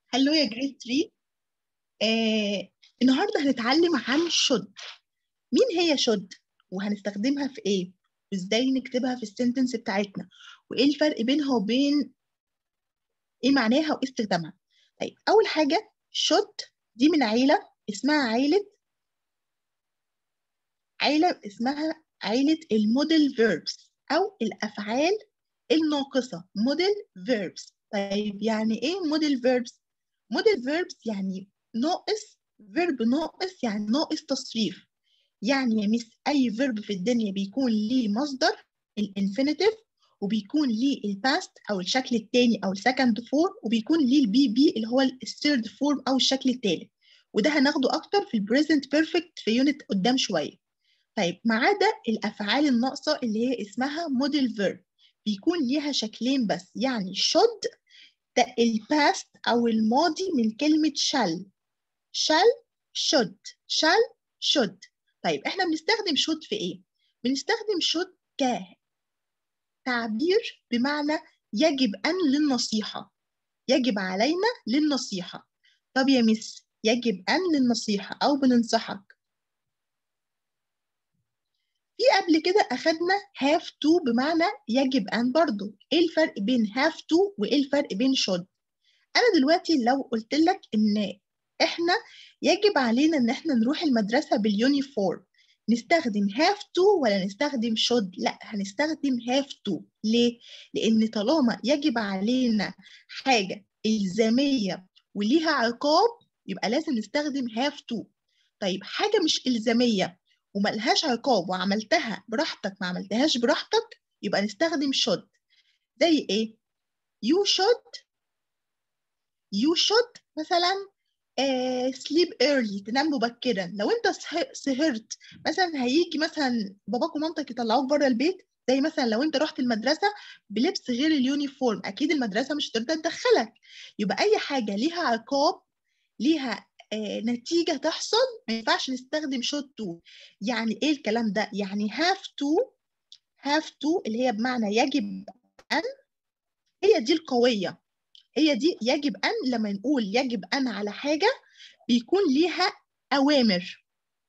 هلو يا جريد 3. النهارده هنتعلم عن should. مين هي should وهنستخدمها في ايه وازاي نكتبها في السنتنس بتاعتنا وايه الفرق بينها وبين ايه معناها وايه استخدامها. طيب اول حاجه should دي من عيله اسمها عيله عيله الموديل فيربس او الافعال الناقصه موديل فيربس. طيب يعني ايه موديل فيربس؟ موديل فيربس يعني ناقص فيرب، ناقص يعني ناقص تصريف. يعني يا مس اي فيرب في الدنيا بيكون ليه مصدر الانفينيتيف، وبيكون ليه الباست او الشكل الثاني او السكند فورم، وبيكون ليه البي بي اللي هو الثيرد فورم او الشكل الثالث. وده هناخده اكتر في البريزنت بيرفكت في يونت قدام شويه. طيب ما عدا الافعال الناقصه اللي هي اسمها موديل فيرب بيكون ليها شكلين بس. يعني should ده الباست او الماضي من كلمه shall should. طيب احنا بنستخدم should في ايه؟ بنستخدم should كتعبير بمعنى يجب ان للنصيحه، يجب علينا للنصيحه. طب يا مس يجب ان للنصيحه او بننصحك. في قبل كده أخدنا have to بمعنى يجب أن برضو. إيه الفرق بين have to وإيه الفرق بين should؟ أنا دلوقتي لو قلت لك إن إحنا يجب علينا إن إحنا نروح المدرسة باليونيفورم، نستخدم have to ولا نستخدم should؟ لا، هنستخدم have to. ليه؟ لأن طالما يجب علينا حاجة إلزامية وليها عقاب يبقى لازم نستخدم have to. طيب حاجة مش إلزامية وملهاش عقاب وعملتها براحتك ما عملتهاش براحتك يبقى نستخدم should. زي ايه؟ you should مثلا sleep early، تنام مبكرا. لو انت سهرت مثلا هيجي مثلا باباك ومامتك يطلعوك بره البيت. زي مثلا لو انت رحت المدرسه بلبس غير اليونيفورم اكيد المدرسه مش هترضى تدخلك. يبقى اي حاجه ليها عقاب، ليها نتيجة تحصل، ما ينفعش نستخدم should to. يعني ايه الكلام ده؟ يعني have to اللي هي بمعنى يجب أن، هي دي القوية، هي دي يجب أن. لما نقول يجب أن على حاجة بيكون ليها أوامر.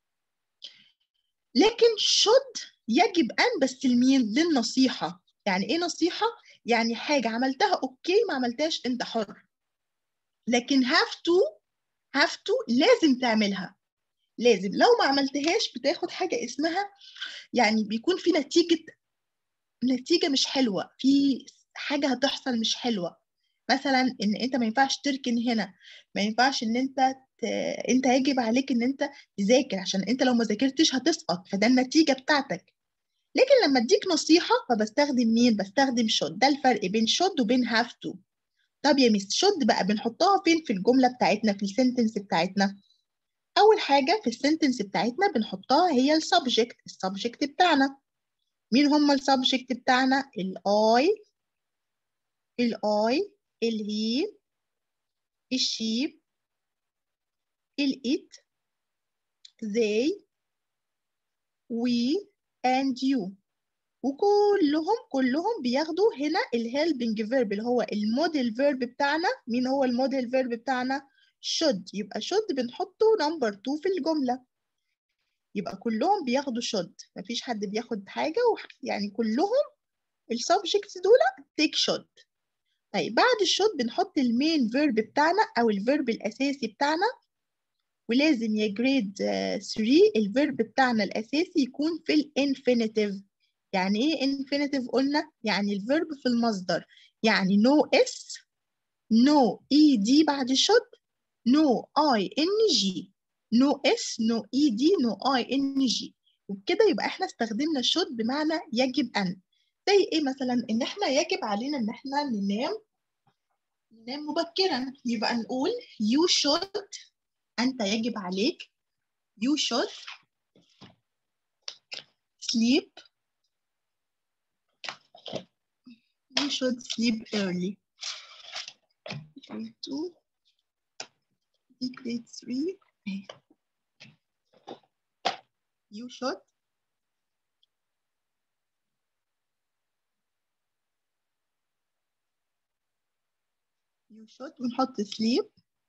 لكن should يجب أن بس لمين؟ للنصيحة. يعني ايه نصيحة؟ يعني حاجة عملتها اوكي، ما عملتهاش انت حر. لكن have to لازم تعملها، لازم. لو ما عملتهاش بتاخد حاجة اسمها، يعني بيكون في نتيجة مش حلوة، في حاجة هتحصل مش حلوة. مثلا ان انت ما ينفعش تركن هنا، ما ينفعش ان انت يجب عليك ان انت تذاكر عشان انت لو ما ذاكرتش هتسقط، فده النتيجة بتاعتك. لكن لما اديك نصيحة فبستخدم مين؟ بستخدم should. ده الفرق بين should وبين have to. طب يا مس should بقى بنحطها فين في الجملة بتاعتنا في السنتنس بتاعتنا؟ أول حاجة في السنتنس بتاعتنا بنحطها هي السبجكت بتاعنا. مين هم السبجكت بتاعنا؟ الآي، الهي، الشي، الإت، they، we and you. وكلهم بياخدوا هنا الهيلبنج فيرب اللي هو الموديل فيرب بتاعنا. مين هو الموديل فيرب بتاعنا؟ should. يبقى should بنحطه نمبر 2 في الجملة. يبقى كلهم بياخدوا should، مفيش حد بياخد حاجة يعني كلهم السبجكتس دول take should. طيب بعد الشوت بنحط المين فيرب بتاعنا او الفيرب الاساسي بتاعنا. ولازم يا جريد 3 الفيرب بتاعنا الاساسي يكون في الانفينيتيف. يعني ايه انفينيتيف؟ قلنا يعني الفيرب في المصدر. يعني نو اس، نو اي دي بعد الشوت، نو اي ان جي. نو اس، نو اي دي، نو اي ان جي. وبكده يبقى احنا استخدمنا الشوت بمعنى يجب ان. زي ايه مثلا؟ ان احنا يجب علينا ان احنا ننام مبكرا. يبقى نقول you should، أنت يجب عليك you should sleep early. Grade 2 grade 3 you should ونحط sleep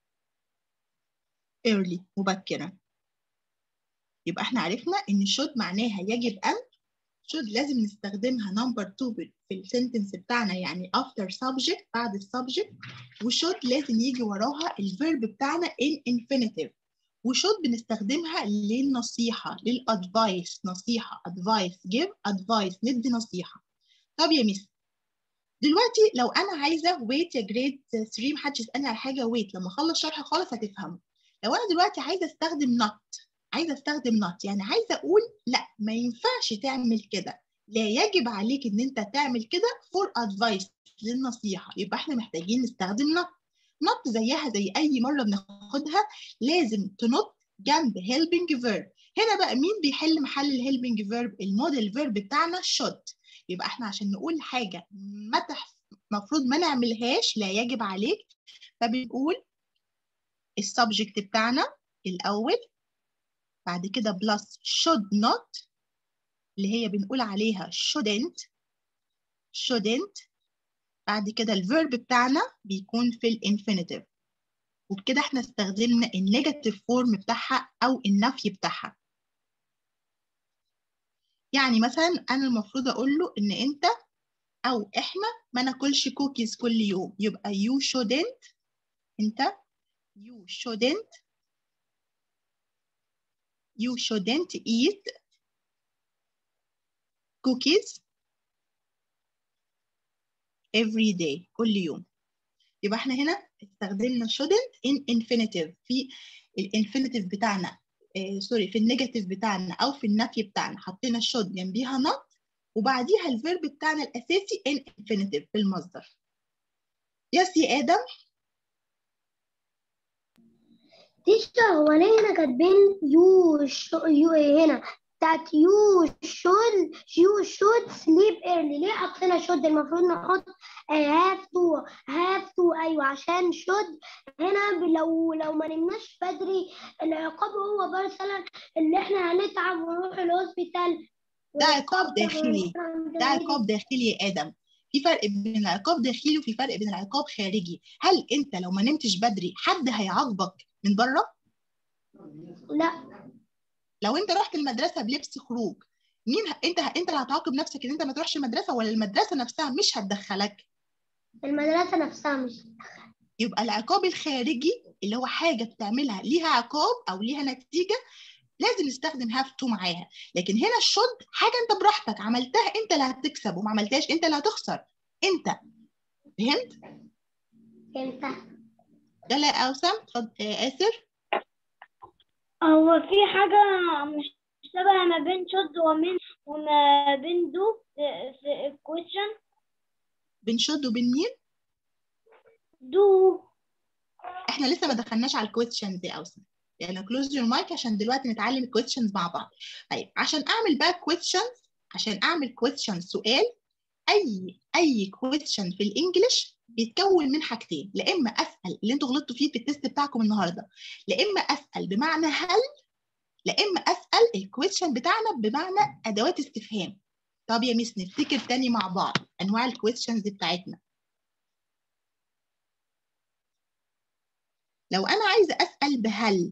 early مبكرا. يبقى احنا عرفنا ان should معناها يجب أن، should لازم نستخدمها number 2 في السنتنس بتاعنا، يعني after subject بعد السبجكت، وshould لازم يجي وراها الفيرب بتاعنا in infinitive، وshould بنستخدمها للنصيحة، للادفايس، نصيحة advice، give advice ندي نصيحة. طب يا ميس دلوقتي لو انا عايزه wait يا جريد 3 محدش يسالني على حاجه wait، لما اخلص شرح خالص هتفهموا. لو انا دلوقتي عايزه استخدم not، عايزه استخدم not يعني عايزه اقول لا ما ينفعش تعمل كده، لا يجب عليك ان انت تعمل كده for advice للنصيحه، يبقى احنا محتاجين نستخدم not. not زيها زي اي مره بناخدها لازم تنط جنب helping verb. هنا بقى مين بيحل محل الهيلبنج فيرب؟ الموديل فيرب بتاعنا should. يبقى احنا عشان نقول حاجه المفروض ما نعملهاش، لا يجب عليك، فبنقول السبجكت بتاعنا الاول، بعد كده بلس should not اللي هي بنقول عليها shouldn't، بعد كده الفيرب بتاعنا بيكون في الانفينيتيف، وبكده احنا استخدمنا النيجاتيف فورم بتاعها او النفي بتاعها. يعني مثلا انا المفروض اقول له ان انت او احنا ما ناكلش كوكيز كل يوم، يبقى you shouldn't، انت you shouldn't eat cookies every day كل يوم. يبقى احنا هنا استخدمنا shouldn't in infinitive في الانفينيتيف بتاعنا، سوري في النيجاتيف بتاعنا او في النفي بتاعنا حطينا should جنبيها not وبعديها الفيرب بتاعنا الاساسي in infinitive في المصدر. يس يا ادم. تيشا هو ليه هنا كاتبين يو هنا بتاعت you should sleep early؟ ليه حطينا should؟ المفروض نحط have to. ايوه عشان should هنا لو ما نمناش بدري العقاب هو مثلا اللي احنا هنتعب ونروح الهوسبيتال. ده عقاب داخلي، ده عقاب داخلي يا ادم. في فرق بين العقاب داخلي وفي فرق بين العقاب خارجي. هل انت لو ما نمتش بدري حد هيعاقبك من بره؟ لا. لو انت رحت المدرسه بلبس خروج، مين انت اللي هتعاقب نفسك ان انت ما تروحش المدرسه، ولا المدرسه نفسها مش هتدخلك؟ المدرسه نفسها مش هتدخلك. يبقى العقاب الخارجي اللي هو حاجه بتعملها ليها عقاب او ليها نتيجه لازم نستخدم have to معاها. لكن هنا الشد حاجه انت براحتك عملتها انت اللي هتكسب، وما عملتهاش انت اللي هتخسر. انت فهمت؟ ده لا اوسم. اتفضل آسر. هو في حاجة مش شبه ما بين شد وما بين دو في الكويشن؟ بين شد وبين مين؟ دو. احنا لسه ما دخلناش على الكويشنز دي اوسم، يعني كلوز يور مايك عشان دلوقتي نتعلم الكويشنز مع بعض. طيب عشان اعمل بقى كويشنز، عشان اعمل كويشنز سؤال، اي كويشن في الانجليش بيتكون من حاجتين، لا اما اسال اللي انتوا غلطتوا فيه في التست بتاعكم النهارده، لا اما اسال بمعنى هل، لا اما اسال الكويشن بتاعنا بمعنى ادوات استفهام. طب يا ميس نفتكر تاني مع بعض انواع الكويشنز بتاعتنا. لو انا عايزه اسال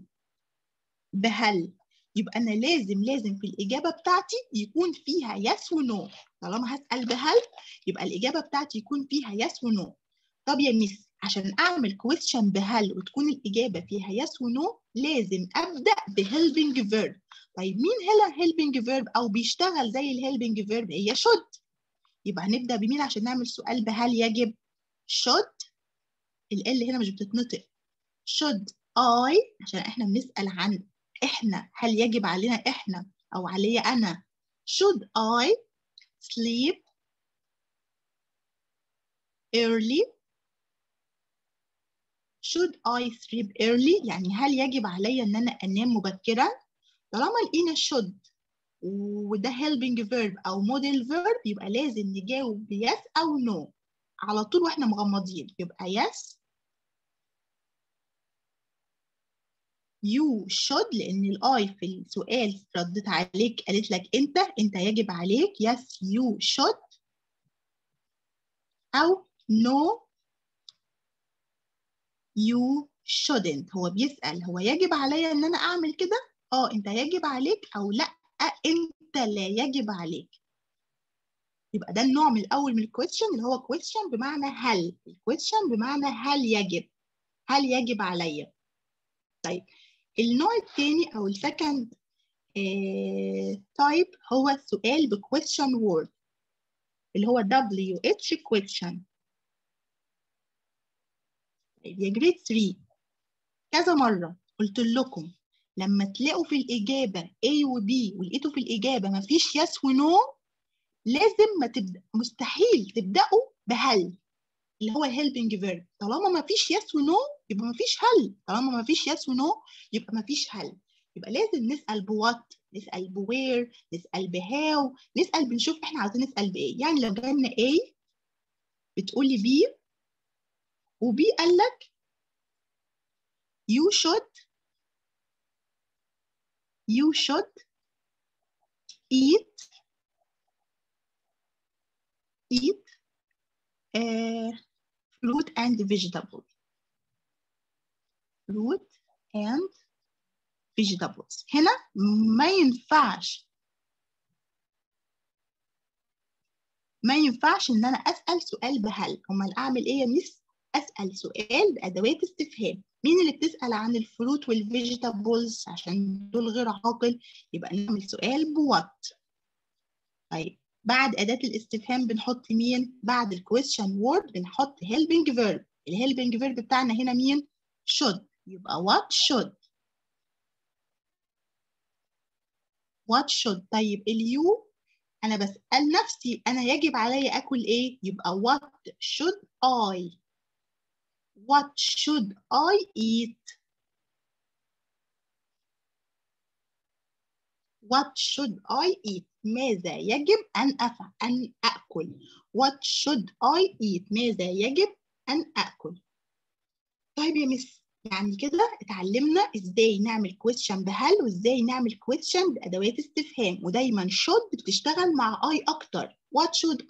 بهل يبقى انا لازم في الاجابه بتاعتي يكون فيها يس ونو. طالما هسال بهل يبقى الاجابه بتاعتي يكون فيها يس ونو. طب يا ميس عشان اعمل كويشن بهل وتكون الاجابه فيها يس ونو لازم ابدا بهيلبنج فيرب. طيب مين هلا هيلبنج فيرب او بيشتغل زي الهيلبنج فيرب؟ هي should. يبقى هنبدا بمين عشان نعمل سؤال بهل يجب؟ should، ال هنا مش بتتنطق. should I عشان احنا بنسال عن احنا، هل يجب علينا احنا او عليا انا؟ should I sleep early؟ should I sleep early يعني هل يجب عليا ان انا انام مبكرا؟ طالما لقينا should وده helping verb او model verb يبقى لازم نجاوب yes او no على طول واحنا مغمضين. يبقى yes you should، لان الاي في السؤال ردت عليك قالت لك انت يجب عليك yes you should، او no you shouldn't. هو بيسأل هو يجب عليا ان انا اعمل كده؟ انت يجب عليك، او لا انت لا يجب عليك. يبقى ده النوع من الاول من الكويستشن اللي هو question بمعنى هل. الكويستشن بمعنى هل يجب، هل يجب عليا. طيب النوع الثاني او السكند تايب هو سؤال ب question word اللي هو WH question. طيب يا جريد 3 كذا مرة قلت لكم لما تلاقوا في الإجابة A و B ولقيتوا في الإجابة مفيش yes و no، لازم ما تبدأ، مستحيل تبدأوا بهل اللي هو helping verb. طالما مفيش yes و no يبقى مفيش هل، طالما مفيش yes و no يبقى مفيش هل. يبقى لازم نسأل بوات، نسأل بوير، نسأل بهاو، نسأل بنشوف احنا عايزين نسأل بإيه. يعني لو جالنا A بتقولي B و B قال لك you should eat fruit and vegetables. fruit and vegetables. هنا ما ينفعش ان انا اسال سؤال بهل. امال اعمل ايه يا ميس؟ اسال سؤال بادوات استفهام. مين اللي بتسال عن الفروت والفيجيتابلز؟ عشان دول غير عاقل، يبقى نعمل سؤال بوات. طيب بعد اداه الاستفهام بنحط مين؟ بعد الكويستشن وورد بنحط helping verb. الهيلبنج فيرب بتاعنا هنا مين؟ should. يبقى what should. طيب اليو أنا بسأل نفسي أنا يجب علي أكل إيه؟ يبقى what should I eat؟ what should I eat؟ ماذا يجب أن أكل؟ what should I eat؟ ماذا يجب أن أكل؟ طيب يا مس، يعني كده اتعلمنا ازاي نعمل question بهل وازاي نعمل question بأدوات استفهام. ودايما should بتشتغل مع I أكتر. what should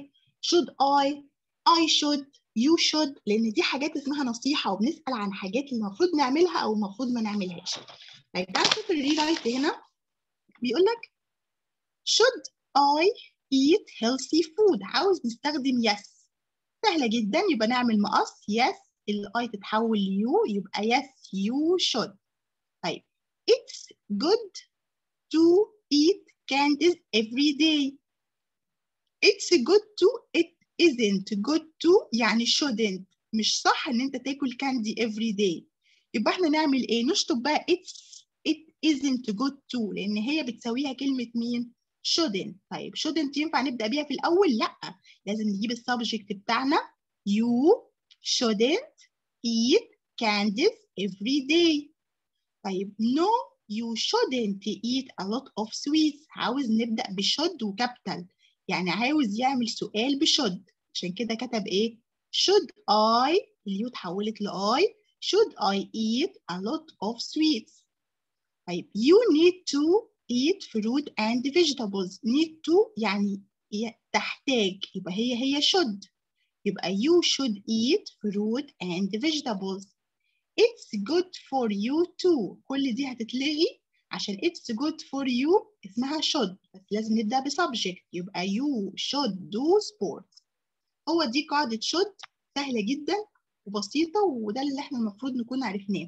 I should، you should، لأن دي حاجات اسمها نصيحة وبنسأل عن حاجات المفروض نعملها أو المفروض ما نعملهاش. طيب تعالى نشوف الريرايت هنا. بيقول لك should I eat healthy food؟ عاوز نستخدم yes. سهلة جدا، يبقى نعمل مقص yes، الاي تتحول ليو يبقى yes you should. طيب it's good to eat candies every day. it's good to، it isn't good to يعني shouldn't. مش صح ان انت تاكل كاندي every day. يبقى احنا نعمل ايه؟ نشطب بقى it isn't good to لان هي بتساويها كلمة مين؟ shouldn't. طيب shouldn't ينفع نبدأ بيها في الأول؟ لأ، لازم نجيب السبجكت بتاعنا you shouldn't eat candies every day. طيب no you shouldn't eat a lot of sweets. عاوز نبدأ بشود وكابيتال، يعني عاوز يعمل سؤال بشود، عشان كده كتب ايه؟ should I، اليو اتحولت لآي، should I eat a lot of sweets. طيب you need to eat fruit and vegetables. need to يعني تحتاج، يبقى هي should. يبقى you should eat fruit and vegetables. It's good for you too. كل دي هتتلغي عشان it's good for you اسمها should، بس لازم نبدأ بسبجكت. يبقى you should do sports. هو دي قاعدة should، سهلة جدا وبسيطة، وده اللي احنا المفروض نكون عرفناه.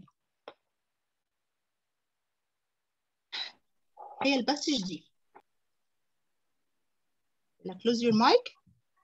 هي الباسج دي. close your mic.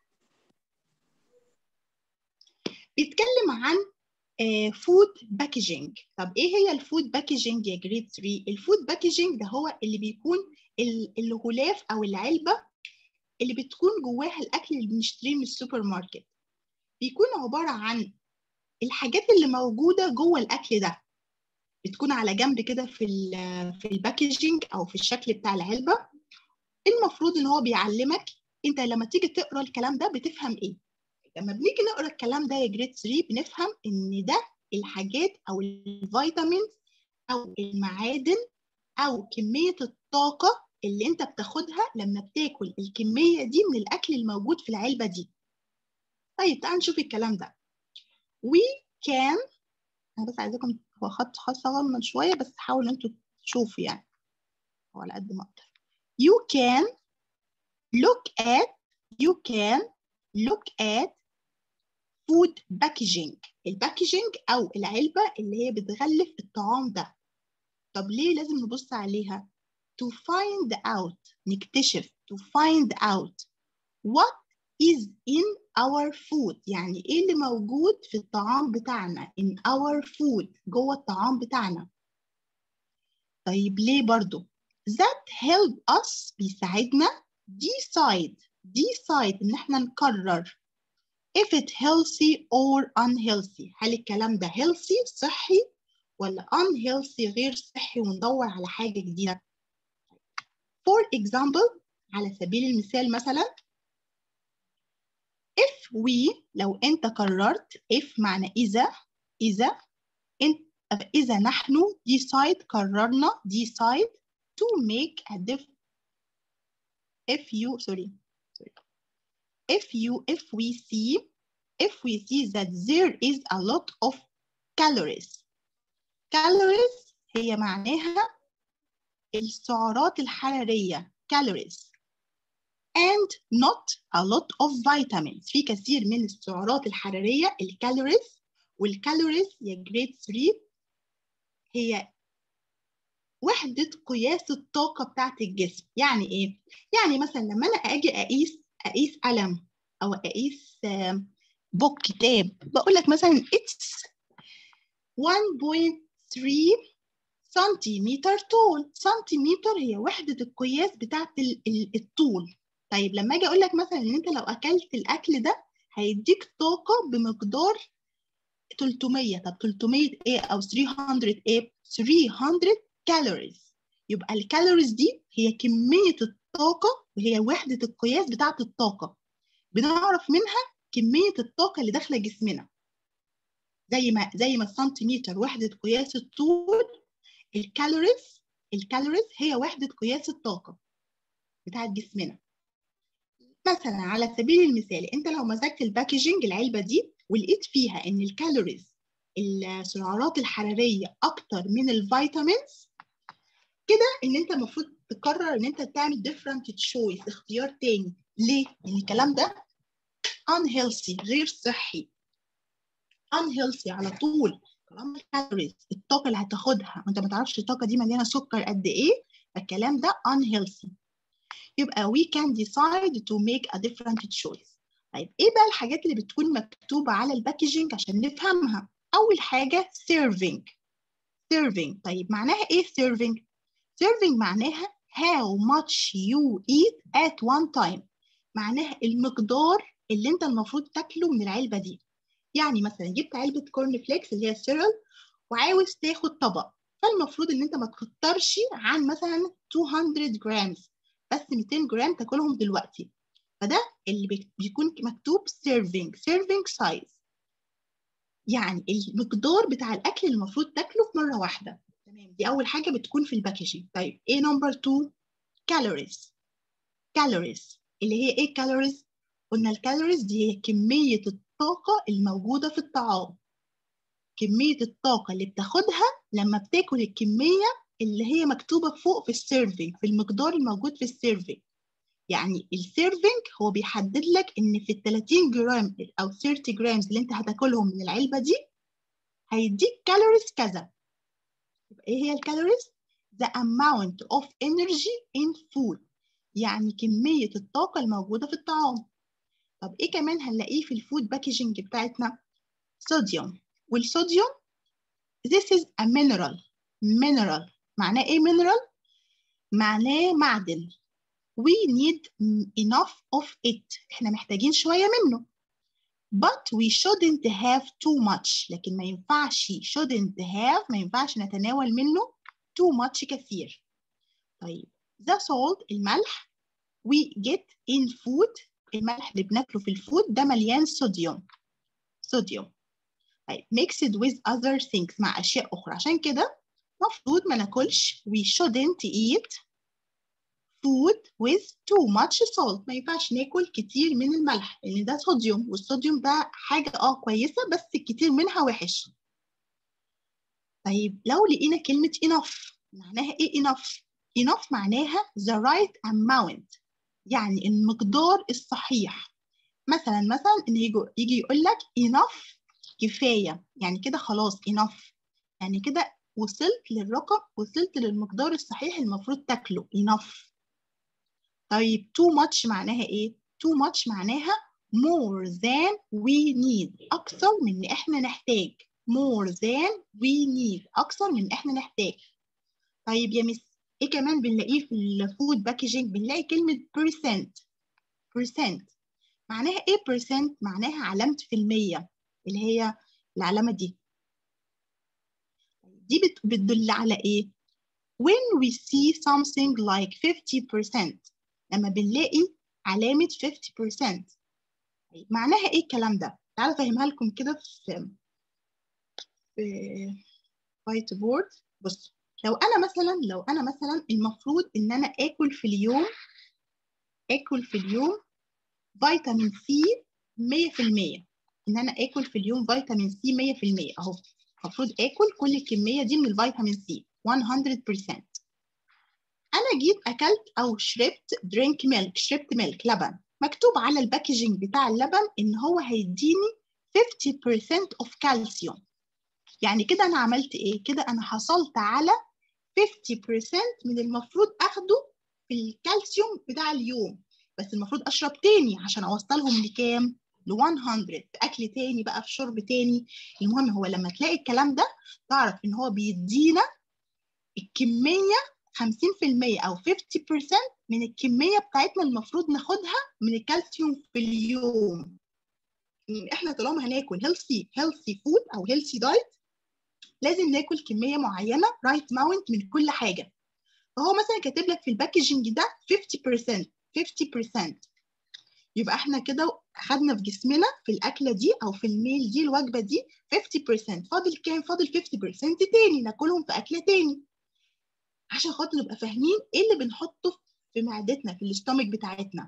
بيتكلم عن فود باكجينج. طب ايه هي الفود باكجينج يا جريد 3؟ الفود باكجينج ده هو اللي بيكون الغلاف او العلبه اللي بتكون جواها الاكل اللي بنشتريه من السوبر ماركت. بيكون عباره عن الحاجات اللي موجوده جوه الاكل ده، بتكون على جنب كده في الباكجينج او في الشكل بتاع العلبه. المفروض ان هو بيعلمك انت لما تيجي تقرا الكلام ده بتفهم ايه. لما بنيجي نقرا الكلام ده يا جريد 3 بنفهم ان ده الحاجات او الفيتامينز او المعادن او كميه الطاقه اللي انت بتاخدها لما بتاكل الكميه دي من الاكل الموجود في العلبه دي. طيب تعال نشوف الكلام ده. We can انا بس عايزاكم، هو خط صغنن شويه بس حاولوا انتوا تشوفوا يعني، هو على قد ما اقدر. you can look at food packaging. الباكجينج او العلبه اللي هي بتغلف الطعام ده. طب ليه لازم نبص عليها؟ to find out، نكتشف، to find out what is in our food، يعني ايه اللي موجود في الطعام بتاعنا، in our food، جوه الطعام بتاعنا. طيب ليه برضو؟ that help us، بيساعدنا decide ان احنا نقرر if it healthy or unhealthy، هل الكلام ده healthy صحي ولا unhealthy غير صحي وندور على حاجة جديدة. for example، على سبيل المثال مثلا if we، لو انت قررت، if معنى إذا نحن decide، قررنا decide to make a difference. if we see that there is a lot of calories هي معناها السعرات الحرارية calories and not a lot of vitamins، في كثير من السعرات الحرارية الكالوريز. والكالوريز يا جريد 3 هي وحدة قياس الطاقة بتاعت الجسم. يعني إيه؟ يعني مثلا لما أنا أجي أقيس قلم أو أقيس بوك كتاب، بقول لك مثلا it's 1.3 سنتيمتر طول. سنتيمتر هي وحدة القياس بتاعت الطول. طيب لما أجي أقول لك مثلا إن أنت لو أكلت الأكل ده هيديك طاقة بمقدار 300. طب 300 إيه أو 300 إيه؟ 300 كالوريز. يبقى الكالوريز دي هي كمية الطاقة وهي وحدة القياس بتاعت الطاقة. بنعرف منها كمية الطاقة اللي داخلة جسمنا. زي ما السنتيمتر وحدة قياس الطول، الكالوريز هي وحدة قياس الطاقة بتاعت جسمنا. مثلا على سبيل المثال انت لو مسكت الباكجينج العلبة دي ولقيت فيها ان الكالوريز السعرات الحرارية اكتر من الفيتامينز، كده ان انت المفروض تقرر ان انت تعمل different choice، اختيار تاني. ليه؟ لان الكلام ده unhealthy غير صحي. unhealthy على طول طالما الكالوريز الطاقة اللي هتاخدها وانت ما تعرفش الطاقة دي مليانة سكر قد ايه، فالكلام ده unhealthy. يبقى we can decide to make a different choice. طيب ايه بقى الحاجات اللي بتكون مكتوبة على الباكجينج عشان نفهمها؟ أول حاجة serving. طيب معناها ايه serving؟ serving معناها how much you eat at one time. معناها المقدار اللي انت المفروض تاكله من العلبة دي. يعني مثلا جبت علبة كورن فليكس اللي هي السيرل وعاوز تاخد طبق، فالمفروض ان انت ما تكترش عن مثلا 200 جرام، بس 200 جرام تاكلهم دلوقتي. فده اللي بيكون مكتوب serving size، يعني المقدار بتاع الاكل اللي المفروض تاكله في مره واحده. تمام، دي اول حاجه بتكون في الباكجينج. طيب ايه نمبر 2؟ كالوريز اللي هي ايه كالوريز؟ قلنا الكالوريز دي هي كميه الطاقه الموجوده في الطعام، كميه الطاقه اللي بتاخدها لما بتاكل الكميه اللي هي مكتوبه فوق في السيرفينج، في المقدار الموجود في السيرفينج. يعني السيرفينج هو بيحدد لك ان في ال 30 جرام او 30 جرامز اللي انت هتاكلهم من العلبه دي هيديك كالوريز كذا. يبقى ايه هي الكالوريز؟ the amount of energy in food، يعني كميه الطاقه الموجوده في الطعام. طب ايه كمان هنلاقيه في الفود باكجينج بتاعتنا؟ صوديوم. والصوديوم this is a mineral. معناه ايه mineral؟ معناه معدن. we need enough of it، احنا محتاجين شوية منه. but we shouldn't have too much، لكن ما ينفعش ما ينفعش نتناول منه too much كثير. طيب the salt الملح we get in food، الملح اللي بناكله في الفود ده مليان صوديوم. طيب mixed with other things، مع أشياء أخرى. عشان كده مفروض ما ناكلش we shouldn't eat food with too much salt، ما ينفعش ناكل كتير من الملح لان ده صوديوم، والصوديوم ده حاجه كويسه بس الكتير منها وحش. طيب لو لقينا كلمة enough معناها إيه enough؟ enough معناها the right amount، يعني المقدار الصحيح. مثلا إن يجي يقول لك enough كفاية، يعني كده خلاص enough، يعني كده وصلت للرقم، وصلت للمقدار الصحيح المفروض تاكله enough. طيب too much معناها إيه؟ too much معناها more than we need، أكثر من اللي إحنا نحتاج. more than we need، أكثر من إحنا نحتاج. طيب يا مس إيه كمان بنلاقيه في الفود باكجينج؟ بنلاقي كلمة percent. percent معناها إيه percent؟ معناها علامة في المية، اللي هي العلامة دي. دي بتدل على إيه؟ when we see something like 50%، لما بنلاقي علامة 50%. معناها إيه الكلام ده؟ تعالوا أفهمها لكم كده في وايت بورد. بص، لو أنا مثلا المفروض إن أنا آكل في اليوم فيتامين سي 100%، إن أنا آكل في اليوم فيتامين سي 100% أهو، المفروض آكل كل الكمية دي من الفيتامين سي 100%. أنا جيت أكلت أو شربت ميلك لبن، مكتوب على الباكجينج بتاع اللبن إن هو هيديني 50% of calcium. يعني كده أنا عملت إيه؟ كده أنا حصلت على 50% من المفروض أخده في الكالسيوم بتاع اليوم، بس المفروض أشرب تاني عشان أوصلهم لكام؟ ل 100 في أكل تاني بقى، في شرب تاني. المهم هو لما تلاقي الكلام ده تعرف إن هو بيدينا الكمية 50% أو 50% من الكمية بتاعتنا المفروض ناخدها من الكالسيوم في اليوم. إحنا طالما هناكل healthy food أو healthy diet لازم ناكل كمية معينة right amount من كل حاجة. فهو مثلا كاتب لك في الباكجينج ده 50%. يبقى احنا كده اخدنا في جسمنا في الاكله دي او في الميل دي الوجبه دي 50%. فاضل كام؟ فاضل 50% تاني ناكلهم في اكله تاني، عشان خاطر نبقى فاهمين ايه اللي بنحطه في معدتنا في الاستومك بتاعتنا.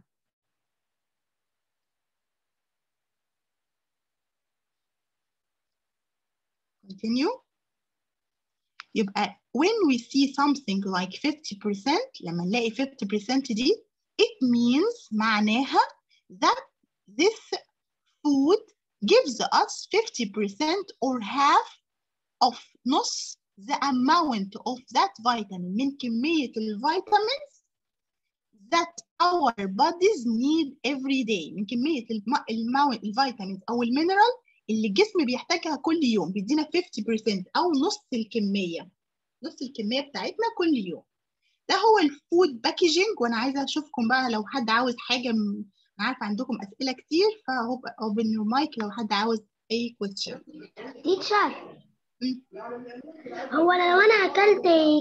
continue. يبقى when we see something like 50%، لما نلاقي 50% دي it means معناها that this food gives us 50% or half of نص the amount of that vitamin، من كمية الفيتامينز that our bodies need every day، من كمية الفيتامينز أو المينرال اللي الجسم بيحتاجها كل يوم، بيدينا 50% أو نص الكمية بتاعتنا كل يوم. ده هو الفود باكجينج. وأنا عايزة أشوفكم بقى لو حد عاوز حاجة، أنا عارفة عندكم أسئلة كتير، فهو open your mic لو حد عاوز أي question. تيتشر، هو لو أنا أكلت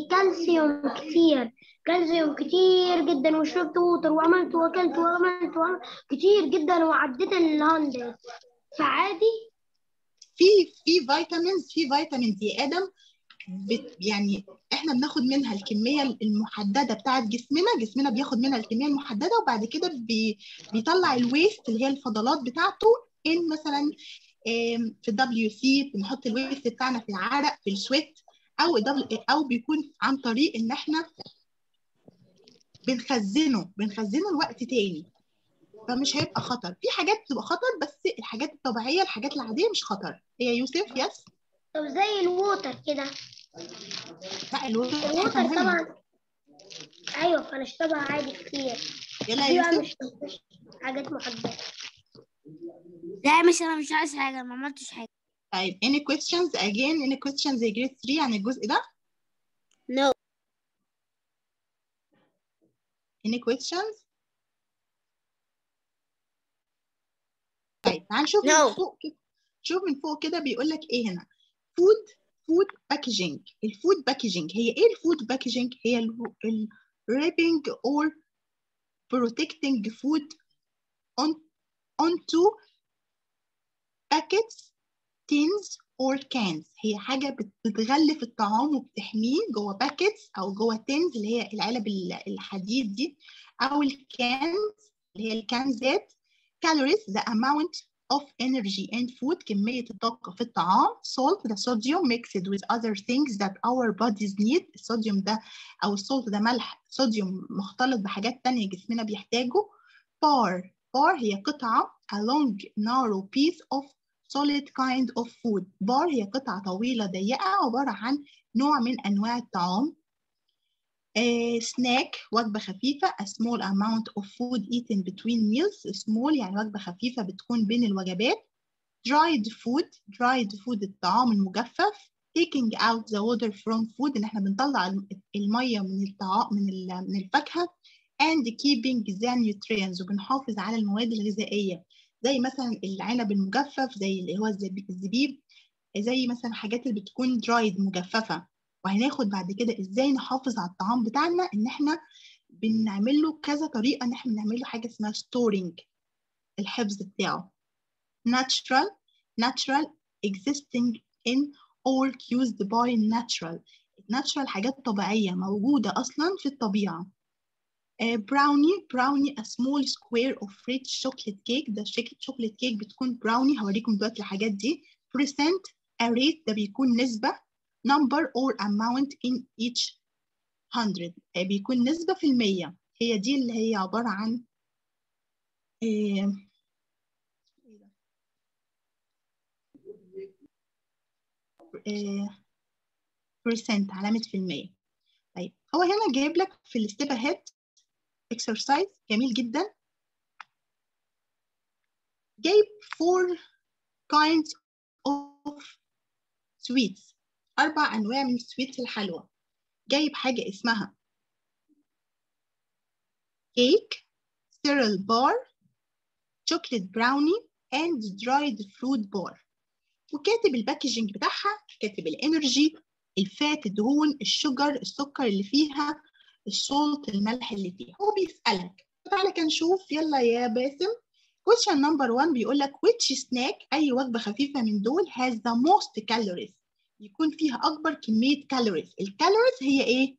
كالسيوم كتير جدا وشربت ووتر وعملت وأكلت وعملت كتير جدا وعديت ال100 فعادي؟ في فيتامينز يا آدم يعني احنا بناخد منها الكميه المحدده بتاعت جسمنا بياخد منها الكميه المحدده، وبعد كده بيطلع الويست اللي هي الفضلات بتاعته ان مثلا في WC بنحط الويست بتاعنا في العرق في السويت، او بيكون عن طريق ان احنا بنخزنه لوقت تاني، فمش هيبقى خطر. في حاجات بتبقى خطر، بس الحاجات الطبيعيه الحاجات العاديه مش خطر. هي يوسف يس. طب زي الووتر كده؟ لا الووتر طبعا ايوه، فنشربها عادي كتير. يلا يا يوسف. مش حاجات محدده. لا انا مش عايز حاجه، ما عملتش حاجه. طيب any questions زي grade 3 عن الجزء ده؟ No. any questions؟ طيب تعال نشوف من فوق كده. من فوق كده بيقول لك ايه هنا؟ فود باكجينج. الفود باكجينج هي ايه؟ الفود باكجينج هي wrapping or protecting food onto packets, tins or cans. هي حاجة بتغلف الطعام وبتحميه جوه باكيتس أو جوه تينز اللي هي العلب الحديد دي، أو الكانز اللي هي الكنزات. calories the amount of energy and food كمية الطاقة في الطعام. Salt the sodium mixed with other things that our bodies need. الصوديوم ده أو السولت ده ملح صوديوم مختلط بحاجات تانية جسمنا بيحتاجه. Bar هي قطعة a long narrow piece of solid kind of food. Bar هي قطعة طويلة ضيقة عبارة عن نوع من أنواع الطعام. snack وجبة خفيفة a small amount of food eaten between meals. small يعني وجبة خفيفة بتكون بين الوجبات. dried food الطعام المجفف. taking out the water from food إن إحنا بنطلع المية من الفاكهة. and keeping the nutrients وبنحافظ على المواد الغذائية زي مثلا العنب المجفف زي اللي هو الزبيب زي مثلا حاجات اللي بتكون dried مجففة. وهناخد بعد كده ازاي نحافظ على الطعام بتاعنا ان احنا بنعمل له كذا طريقة ان احنا بنعمل له حاجة اسمها storing الحفظ بتاعه. natural existing in or used by natural حاجات طبيعية موجودة أصلا في الطبيعة. brownie a small square of rich chocolate cake. ده chocolate cake بتكون براوني. هوريكم دلوقتي الحاجات دي. percent a rate ده بيكون نسبة. number or amount in each 100 بيكون نسبة في المية. هي دي اللي هي عبارة عن percent علامة في المية. طيب هو هنا جايب لك في الستيب اهيد exercise جميل جدا. جايب 4 kinds of sweets 4 أنواع من السويتس الحلوى. جايب حاجة اسمها cake, cereal bar, chocolate brownie and dried fruit bar. وكاتب الباكجينج بتاعها، كاتب الانرجي، الفات، الدهون، الشجر، السكر اللي فيها، السولت، الملح اللي فيها. هو بيسألك. تعالى كده نشوف. يلا يا باسم. question number 1 بيقول لك which snack أي وجبة خفيفة من دول has the most calories يكون فيها أكبر كمية كالوريز. الكالوريز هي إيه؟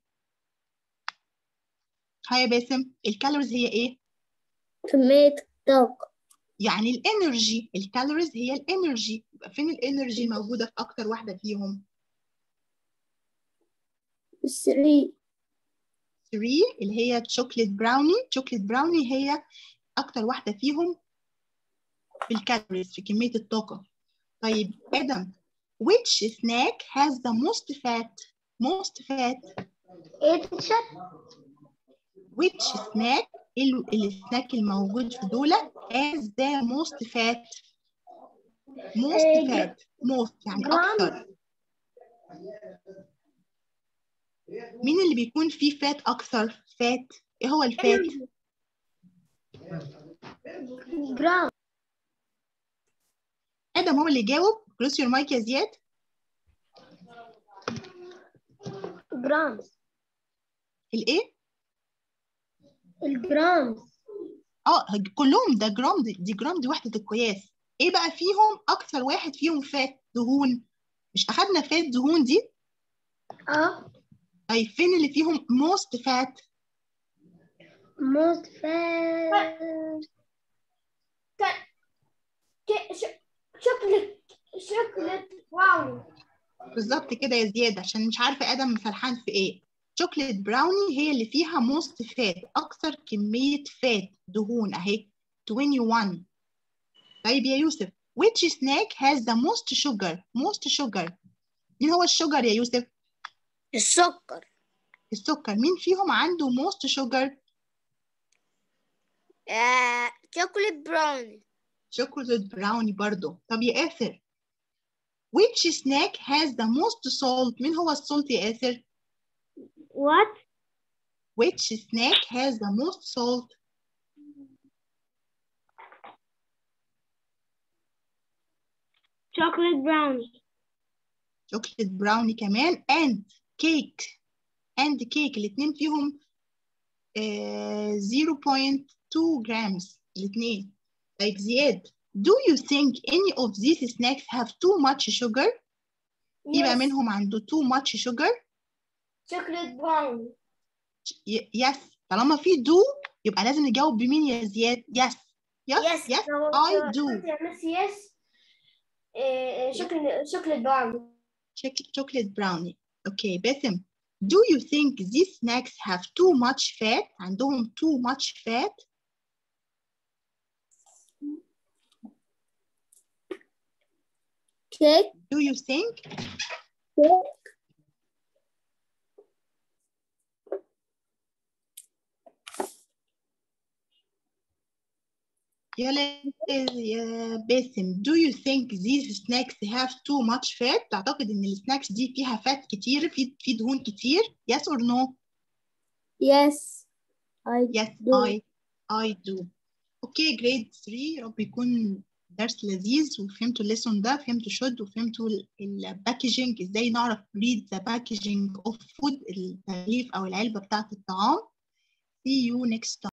ها يا باسم، الكالوريز هي إيه؟ كمية طاقة. يعني الانرجي. الكالوريز هي الانرجي. يبقى فين الانرجي موجودة في أكتر واحدة فيهم؟ 3 اللي هي تشوكلت براوني هي أكتر واحدة فيهم في الكالوريز في كمية الطاقة. طيب آدم which snack has the most fat which snack السناك الموجود في دولة has the most fat يعني أكثر. مين اللي بيكون فيه فات أكثر؟ فات إيه هو الفات؟ جرام. آدم هو اللي جاوب. close your mic يا زياد. جرام. الإيه؟ الجرام. كلهم ده جرام. دي جرام دي وحدة القياس. إيه بقى فيهم أكثر واحد فيهم فات؟ دهون. مش أخدنا فات دهون دي؟ طيب فين اللي فيهم most fat؟ شوكولات براوني. بالظبط كده يا زياد، عشان مش عارفة آدم فرحان في إيه. شوكولات براوني هي اللي فيها most fat أكثر كمية فات دهون أهي 21. طيب يا يوسف which snack has the most sugar؟ مين هو الشجر يا يوسف؟ السكر. مين فيهم عنده most sugar؟ شوكولات براوني برضو. طب يا آسر which snack has the most salt؟ مين هو السولت يا آسر؟ What? which snack has the most salt؟ Chocolate brownie. شوكولات براوني كمان. and cake الاثنين فيهم 0.2 grams الاثنين. طيب زياد do you think any of these snacks have too much sugar؟ يبقى منهم عنده too much sugar؟ chocolate brownie. yes. طالما في do يبقى لازم نجاوب بمين يا زياد؟ yes. Yes, yes, I do. Yes. chocolate brownie. Chocolate brownie. Okay, Basim, do you think these snacks have too much fat? عندهم too much fat? Cake. Do you think? Cake. يا باسم, do you think these snacks have too much fat? تعتقد إن السناكس دي فيها فات كتير, في دهون كتير? Yes or no? Yes. Yes, do. I do. Okay, grade 3, يا رب يكون درس لذيذ وفهمتوا الليسون ده, فهمتوا should وفهمتوا الباكجينج, ازاي نعرف read the packaging of food, التغليف أو العلبة بتاعة الطعام. See you next time.